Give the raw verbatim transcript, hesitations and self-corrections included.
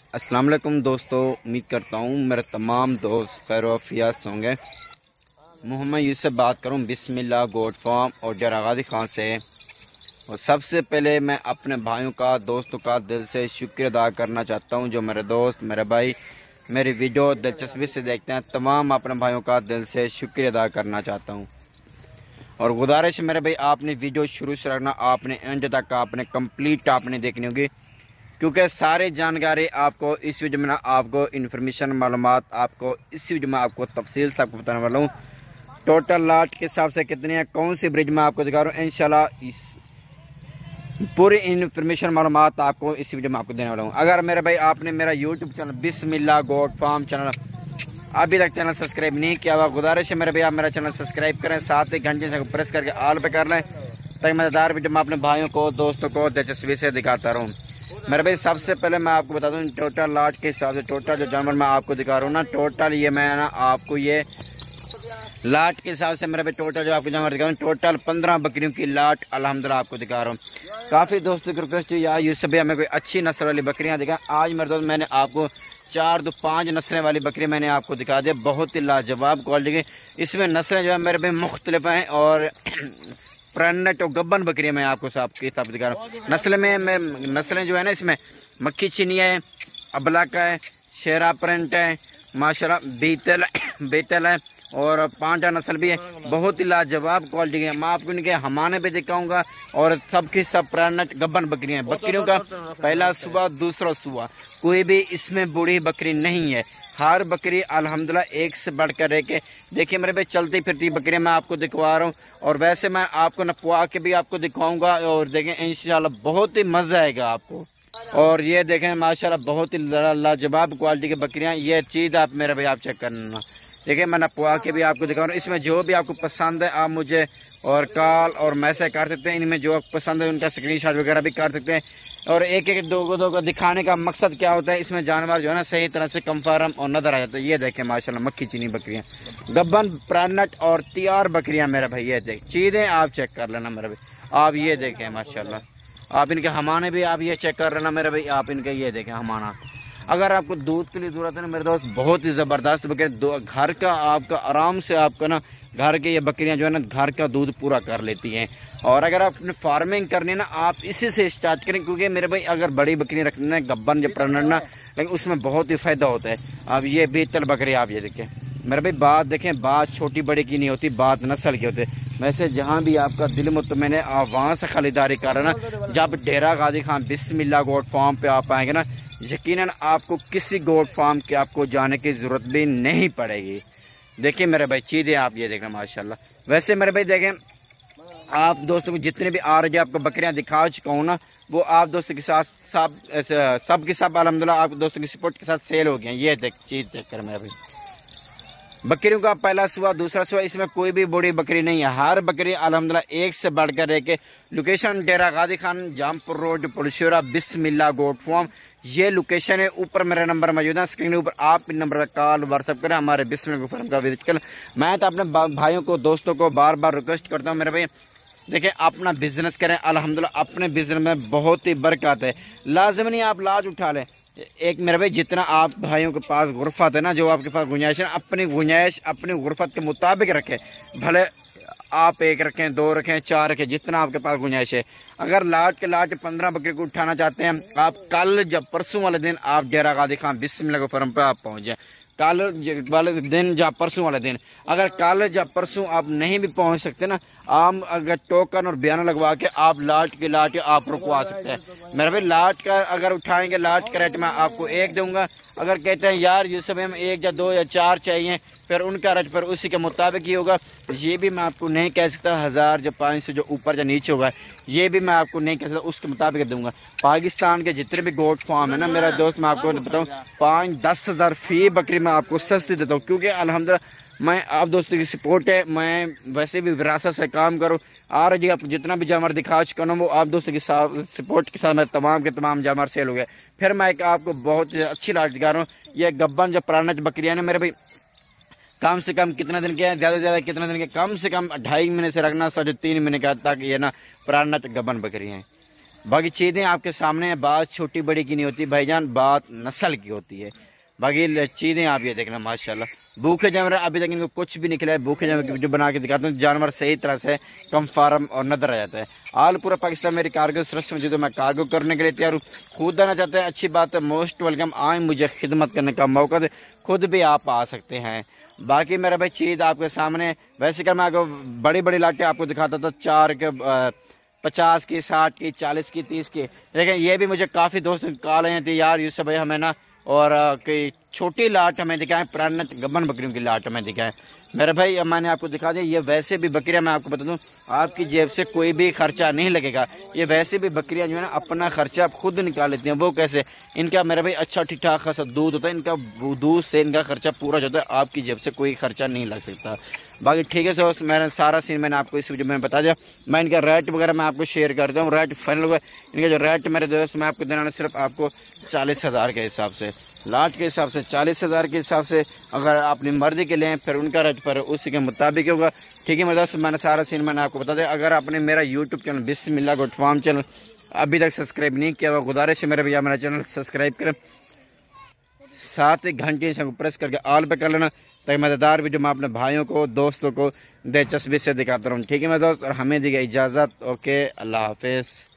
अस्सलाम वालेकुम दोस्तों, उम्मीद करता हूँ मेरे तमाम दोस्त खैर-ओ-आफियत होंगे। मोहम्मद यूसुफ बात करूँ बिस्मिल्लाह गोट फार्म और डेरा गाजी खान से। और सबसे पहले मैं अपने भाइयों का, दोस्तों का दिल से शुक्र अदा करना चाहता हूँ जो मेरे दोस्त, मेरे भाई मेरी वीडियो दिलचस्पी से देखते हैं। तमाम अपने भाइयों का दिल से शुक्र अदा करना चाहता हूँ। और गुजारिश मेरे भाई, आपने वीडियो शुरू से रखना, आपने एंड तक आपने कंप्लीट आपने देखनी होगी, क्योंकि सारी जानकारी आपको इस वीडियो में ना आपको इन्फॉर्मेशन मालूमात आपको इस वीडियो में आपको तफसील से आपको बताने वाला हूँ। टोटल लाट के हिसाब से कितनी है, कौन सी ब्रिज में आपको दिखा रहा हूँ, इंशाल्लाह इस पूरी इन्फॉर्मेशन मालूमात आपको इस वीडियो में आपको देने वाला हूँ। अगर मेरे भाई आपने मेरा YouTube channel Bismillah goat farm channel अभी तक चैनल सब्सक्राइब नहीं किया हुआ, गुजारिश है मेरे भाई आप मेरा चैनल सब्सक्राइब करें, साथ ही घंटे से प्रेस करके आल पे कर लें, ताकि मज़ेदार वीडियो मैं अपने भाइयों को, दोस्तों को दिलचस्पी से दिखाता रहूँ। मेरे भाई सबसे पहले मैं आपको बता दूं टोटल लाट के हिसाब से टोटल जो जानवर मैं आपको दिखा रहा हूँ ना, टोटल ये मैं ना आपको ये लाट के हिसाब से मेरे भाई टोटल जो आपको जानवर दिखा रहा हूँ, टोटल पंद्रह बकरियों की लाट अल्हम्दुलिल्लाह आपको दिखा रहा हूँ। काफ़ी दोस्तों की रिक्वेस्ट है यार यूसुफ भैया हमें कोई अच्छी नस्ल वाली बकरियाँ दिखाएं। आज मेरे दोस्त मैंने आपको चार दो पाँच नस्लें वाली बकरी मैंने आपको दिखा दिया, बहुत ही लाजवाब क्वालिटी की। इसमें नस्लें जो है मेरे भाई मुख्तलिफ हैं और प्रेग्नेंट और गब्बन बकरियाँ मैं आपको आपके हिसाब दिखा रहा हूँ। नस्ल में मैं नस्लें जो है ना, इसमें मक्खी चिनिया है, अबलाका है, शेरा प्रिंट है, माशाल्लाह बीतल बेतल है और पांडा नस्ल भी है। बहुत ही लाजवाब क्वालिटी है। मैं आपको इनके हमाने पे दिखाऊंगा और सबकी सब प्रेग्नेंट गब्बन बकरियाँ हैं। बकरियों का पहला सुबह दूसरा सुबह, कोई भी इसमें बूढ़ी बकरी नहीं है। हर बकरी अल्हम्दुलिल्लाह एक से बढ़कर एक है। देखिए मेरे भाई चलती फिरती बकरियां मैं आपको दिखवा रहा हूँ और वैसे मैं आपको नपवा के भी आपको दिखवाऊंगा और देखें इंशाल्लाह बहुत ही मजा आएगा आपको। और ये देखें माशाल्लाह बहुत ही लाजवाब क्वालिटी की बकरियां, ये चीज आप मेरे भाई आप चेक करना। देखिए मैं नपवा के भी आपको दिखा रहा हूँ। इसमें जो भी आपको पसंद है आप मुझे और कॉल और मैसेज कर सकते हैं। इनमें जो आपको पसंद है उनका स्क्रीनशॉट वगैरह भी कर सकते हैं। और एक एक दो को दो को दिखाने का मकसद क्या होता है, इसमें जानवर जो है ना सही तरह से कंफर्म और नजर आ जाता है। ये देखें माशाल्लाह मक्खी चीनी बकरियां, गब्बन प्रेग्नेंट और तैयार बकरियां मेरे भाई, ये देख चीजें आप चेक कर लेना मेरे भाई। आप ये देखें माशाल्लाह, आप इनके हमाने भी आप ये चेक कर लेना मेरे भाई। आप इनके ये देखें हमाना। अगर आपको दूध के लिए जरूरत है ना मेरे दोस्त, बहुत ही ज़बरदस्त बकरियाँ, घर का आपका आराम से आपका ना घर के ये बकरियां जो है ना घर का दूध पूरा कर लेती हैं। और अगर आपने फार्मिंग करनी है ना आप इसी से स्टार्ट करें, क्योंकि मेरे भाई अगर बड़ी बकरियां रखनी है गब्बन जो प्रेग्नेंट ना, लेकिन उसमें बहुत ही फायदा होता है। अब ये बेतल बकरी आप ये देखें मेरे भाई, बात देखें, बात छोटी बड़ी की नहीं होती, बात नस्ल की होती है। वैसे जहाँ भी आपका दिल मुतमईन है आप वहाँ से खरीदारी कर ना। जब डेरा गाजी खान बिस्मिल्लाह गोट फार्म पे आप आएंगे ना, यकीनन आपको किसी गोट फार्म के आपको जाने की जरूरत भी नहीं पड़ेगी। देखिए मेरे भाई चीज़ें आप ये देखना माशाल्लाह। वैसे मेरे भाई देखें आप दोस्तों को जितने भी आ रहे आपको बकरियां दिखा चुका हूँ ना, वो आप दोस्तों के साथ सब सब के सब अल्हम्दुलिल्लाह आप दोस्तों की सपोर्ट के साथ सेल हो गए। ये देख चीज़ देख कर मेरे भाई, बकरियों का पहला सुबह दूसरा सुबह, इसमें कोई भी बड़ी बकरी नहीं है। हर बकरी अल्हम्दुलिल्लाह एक से बढ़कर एक। Location Dera Ghazi Khan Jampur road Pulshora Bismillah goat farm, ये लोकेशन है। ऊपर मेरा नंबर मौजूद है स्क्रीन ऊपर, आप इन नंबर पर कॉल व्हाट्सअप करें, हमारे बिस्मिल्लाह फार्म का विजिट करें। मैं तो अपने भाइयों को, दोस्तों को बार बार रिक्वेस्ट करता हूँ मेरे भाई, देखिए अपना बिजनेस करें। अल्हम्दुलिल्लाह अपने बिजनेस में बहुत ही बरकत है। लाजम नहीं आप लाज उठा लें। एक मेरे भाई जितना आप भाइयों के पास गुरफत है ना, जो आपके पास गुंजाइश है, अपनी गुंजाइश अपनी गुरफत के मुताबिक रखें। भले आप एक रखें, दो रखें, चार रखें, जितना आपके पास गुंजाइश है। अगर लाट के लाट पंद्रह बकरी को उठाना चाहते हैं आप, कल जब परसों वाले दिन आप डेरा गाजी खान बिस्मिल्लाह फार्म पे आप पहुँच जाए। कल वाले दिन या परसों वाले दिन, अगर कल या परसों आप नहीं भी पहुंच सकते ना, आप अगर टोकन और बयान लगवा के आप लाट के लाट आप रुकवा सकते हैं मेरे भाई। लाट का अगर उठाएंगे लाट का रेट मैं आपको एक दूंगा। अगर कहते हैं यार ये सब हम एक या दो या चार चाहिए, फिर उनका रेट पर उसी के मुताबिक ही होगा। ये भी मैं आपको नहीं कह सकता हज़ार जो पाँच सौ जो ऊपर या नीचे होगा, ये भी मैं आपको नहीं कह सकता, उसके मुताबिक दूंगा। पाकिस्तान के जितने भी गोट फार्म है ना मेरा दोस्त, मैं आपको बताऊँ पाँच दस हज़ार फी बकरी मैं आपको सस्ती देता हूँ, क्योंकि अल्हम्दुलिल्लाह मैं आप दोस्तों की सपोर्ट है। मैं वैसे भी विरासत से काम करूँ और जी आप जितना भी जानवर दिखा चुका हूँ वो आप दोस्तों की सपोर्ट के साथ मैं तमाम के तमाम जानवर सेल हो गए। फिर मैं एक आपको बहुत अच्छी लाट दिखा रहा हूँ। ये गब्बन जो पुराना बकरियाँ ने मेरे भाई, कम से कम कितना दिन के हैं, ज़्यादा से ज़्यादा कितना दिन के, कम से कम ढाई महीने से रखना, साढ़े तीन महीने का, ताकि ये ना पुराना गब्बन बकरी हैं। बाकी चीज़ें आपके सामने हैं, बात छोटी बड़ी की नहीं होती भाईजान, बात नस्ल की होती है। बाकी चीज़ें आप ये देखना माशाल्लाह, भूखे जानवर अभी तक इनको कुछ भी निकला है। भूखे जानवर की वीडियो बना के दिखाता हूँ, जानवर सही तरह से कम फार्म और नजर आ जाता है। आल पूरा पाकिस्तान मेरी कार्गो सरस में, जो तो मैं कार्गो करने के लिए तैयार हूँ। खुद आना चाहते हैं, अच्छी बात है, मोस्ट वेलकम, आए मुझे खिदमत करने का मौका दे, खुद भी आप आ सकते हैं। बाकी मेरा भाई चीज़ आपके सामने, वैसे कर मैं आपको बड़ी बड़ी लाटे आपको दिखाता था, चार के पचास की, साठ की, चालीस की, तीस की, लेकिन ये भी मुझे काफ़ी दोस्त कॉल आए थे, यार यूसुफ भाई हमें ना और कई छोटी लाट हमें दिखाएं, पुराना गब्बन बकरियों की लाट हमें दिखाएं। मेरे भाई अब मैंने आपको दिखा दिया, ये वैसे भी बकरियां, मैं आपको बता दूं, आपकी जेब से कोई भी खर्चा नहीं लगेगा। ये वैसे भी बकरियां जो है ना अपना खर्चा खुद निकाल लेती हैं। वो कैसे? इनका मेरा भाई अच्छा ठीक ठाक खासा दूध होता है, इनका दूध से इनका खर्चा पूरा हो जाता है, आपकी जेब से कोई खर्चा नहीं लग सकता। बाकी ठीक है सर, मैंने सारा सीन मैंने आपको इस वीडियो में बता दिया। मैं इनका रेट वगैरह मैं आपको शेयर करता हूँ, रेट फाइनल हुआ इनका जो रेट मेरे दोस्त मैं आपको देना सिर्फ आपको चालीस हज़ार के हिसाब से, लाट के हिसाब से चालीस हज़ार के हिसाब से। अगर अपनी मर्जी के लें फिर उनका रेट पर उसी के मुताबिक होगा। ठीक है मेरे दोस्त, मैंने सारा सीन मैंने आपको बता दिया। अगर आपने मेरा YouTube channel Bismillah goat farm channel अभी तक सब्सक्राइब नहीं किया हुआ, गुजारिश है मेरे भैया मेरा चैनल सब्सक्राइब करें, साथ ही घंटे से प्रेस करके ऑल पे कर लेना, ताकि मज़ेदार वीडियो मैं अपने भाइयों को दोस्तों को दिलचस्पी से दिखाता रहूँ। ठीक है मेरे दोस्त, और हमें दी गई इजाज़त। ओके, अल्लाह हाफिज़।